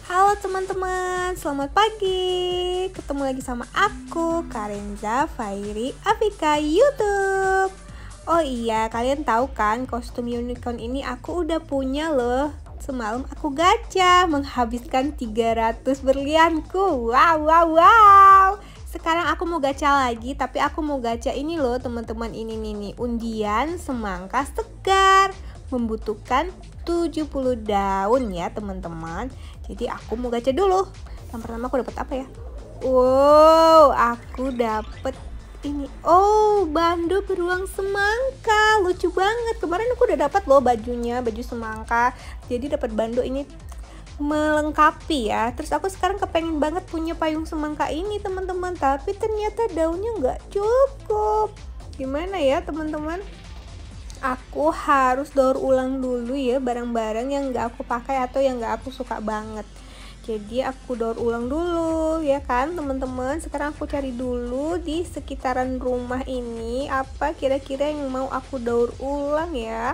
Halo teman-teman, selamat pagi. Ketemu lagi sama aku, Karenza Fairi Afika YouTube. Oh iya, kalian tahu kan kostum unicorn ini aku udah punya loh. Semalam aku gacha menghabiskan 300 berlianku. Wow. Sekarang aku mau gacha lagi, tapi aku mau gacha ini loh teman-teman. Ini nih, undian semangka segar. Membutuhkan 70 daun ya teman-teman. Jadi aku mau gacha dulu. Yang pertama aku dapat apa ya? Wow, aku dapat ini. Oh, bando beruang semangka. Lucu banget. Kemarin aku udah dapat loh bajunya, baju semangka. Jadi dapat bando ini melengkapi ya. Terus aku sekarang kepengen banget punya payung semangka ini teman-teman. Tapi ternyata daunnya nggak cukup. Gimana ya teman-teman? Aku harus daur ulang dulu ya barang-barang yang gak aku pakai atau yang gak aku suka banget. Jadi aku daur ulang dulu ya kan teman-teman. Sekarang aku cari dulu di sekitaran rumah ini apa kira-kira yang mau aku daur ulang ya.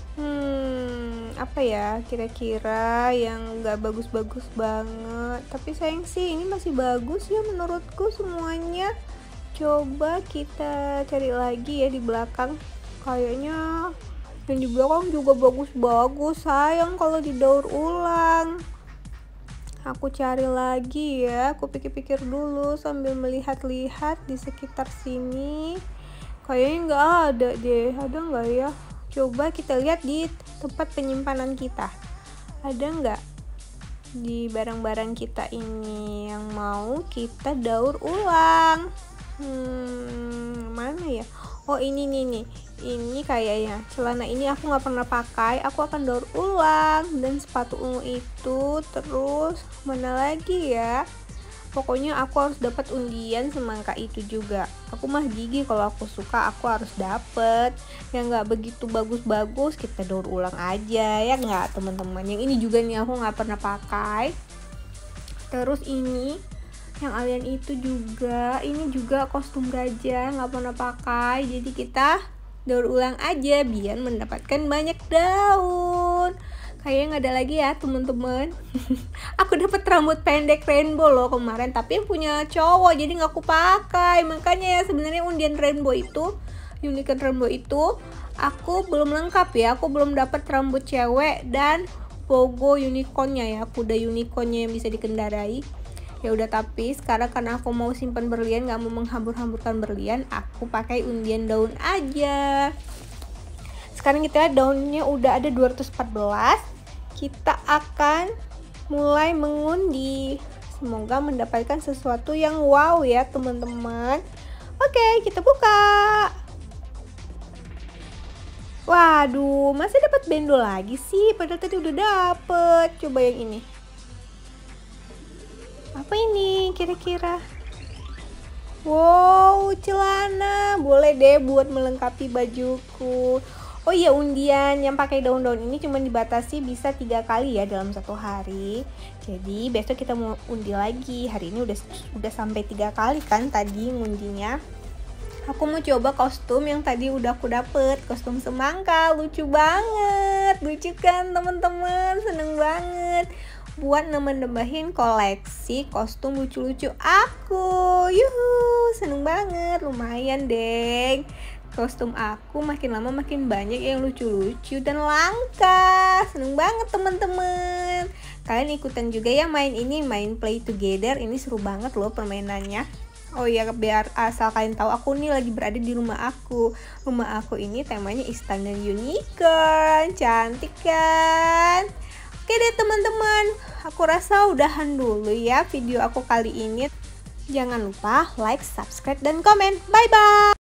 Apa ya kira-kira yang gak bagus-bagus banget. Tapi sayang sih ini masih bagus ya menurutku semuanya. Coba kita cari lagi ya di belakang. Kayaknya yang di belakang juga bagus-bagus, sayang kalau didaur ulang. Aku cari lagi ya, aku pikir-pikir dulu sambil melihat-lihat di sekitar sini. Kayaknya nggak ada deh, ada nggak ya? Coba kita lihat di tempat penyimpanan kita. Ada nggak di barang-barang kita ini yang mau kita daur ulang? Mana ya? Oh ini nih. Ini kayaknya celana ini aku nggak pernah pakai, aku akan daur ulang. Dan sepatu ungu itu, terus mana lagi ya, pokoknya aku harus dapat undian semangka itu juga. Aku mah gigi, kalau aku suka aku harus dapet. Yang nggak begitu bagus-bagus kita daur ulang aja ya nggak teman-teman. Yang ini juga nih aku nggak pernah pakai. Terus ini yang alien itu juga, ini juga kostum gajah nggak pernah pakai, jadi kita daur ulang aja biar mendapatkan banyak daun. Kayaknya nggak ada lagi ya teman-teman. Aku dapat rambut pendek rainbow loh kemarin, tapi yang punya cowok jadi nggak aku pakai. Makanya ya sebenarnya undian rainbow itu, unicorn rainbow itu aku belum lengkap ya. Aku belum dapat rambut cewek dan logo unicornnya ya, kuda unicornnya yang bisa dikendarai. Ya udah, tapi sekarang karena aku mau simpan berlian, nggak mau menghambur-hamburkan berlian, aku pakai undian daun aja. Sekarang kita lihat daunnya udah ada 214. Kita akan mulai mengundi. Semoga mendapatkan sesuatu yang wow ya teman-teman. Oke, kita buka. Waduh, masih dapat bendo lagi sih, padahal tadi udah dapet. Coba yang ini. Apa ini kira-kira? Wow, celana. Boleh deh buat melengkapi bajuku. Oh iya, undian yang pakai daun-daun ini cuma dibatasi bisa 3 kali ya dalam satu hari. Jadi besok kita mau undi lagi. Hari ini udah sampai 3 kali kan tadi ngundinya. Aku mau coba kostum yang tadi udah aku dapet, kostum semangka. Lucu banget. Lucu kan teman-teman? Seneng banget buat nambah-nambahin koleksi kostum lucu-lucu aku. Yuhu, seneng banget. Lumayan deh, kostum aku makin lama makin banyak yang lucu-lucu dan langka. Seneng banget teman-teman. Kalian ikutan juga ya main ini, main play together. Ini seru banget loh permainannya. Oh iya, biar asal kalian tahu, aku nih lagi berada di rumah aku. Rumah aku ini temanya istana unicorn. Cantik kan? Oke deh teman-teman, aku rasa udahan dulu ya video aku kali ini. Jangan lupa like, subscribe, dan komen. Bye-bye!